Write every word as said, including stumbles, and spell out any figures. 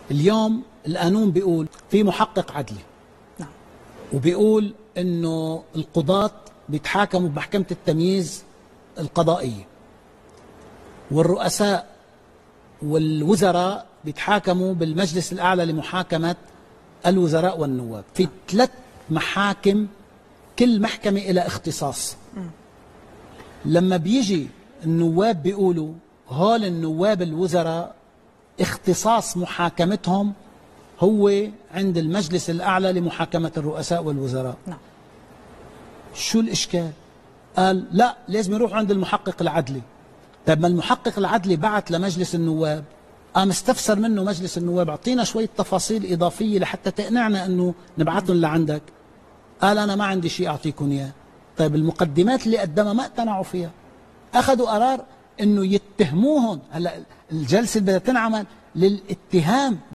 اليوم القانون بيقول في محقق عدلي، نعم، وبيقول انه القضاة بيتحاكموا بمحكمة التمييز القضائية، والرؤساء والوزراء بيتحاكموا بالمجلس الأعلى لمحاكمة الوزراء والنواب. في ثلاث محاكم، كل محكمة إلى اختصاص. لما بيجي النواب بيقولوا هول النواب الوزراء اختصاص محاكمتهم هو عند المجلس الأعلى لمحاكمة الرؤساء والوزراء. نعم. شو الإشكال؟ قال لا، لازم يروح عند المحقق العدلي. طيب ما المحقق العدلي بعت لمجلس النواب، قام استفسر منه مجلس النواب اعطينا شوية تفاصيل إضافية لحتى تقنعنا أنه نبعثهم لعندك. قال أنا ما عندي شيء أعطيكم إياه. طيب المقدمات اللي قدمها ما اقتنعوا فيها، أخذوا قرار أنه يتهموهم. هلا الجلسة بدها تنعمل للاتهام